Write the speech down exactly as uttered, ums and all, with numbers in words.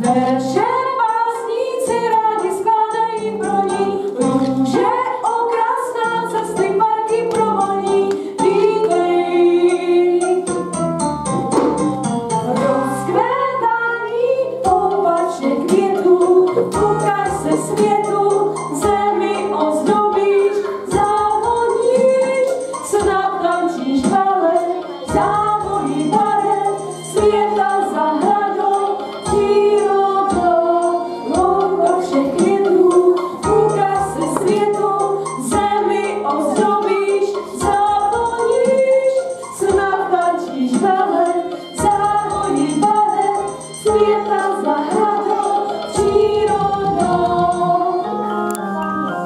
Verše básníci rádi skládají pro ní, růže okrasná, cesty, parky provoní. Vítej! Rozkvétání opačně květů, ukaž se světu, zemi ozdobíš, zavoníš, snad tančíš balet, závojí baret, světa zahradou, přírodou, louka všech květů, ukaž se světu, zemi ozdobíš, zavoníš, snad tančíš balet.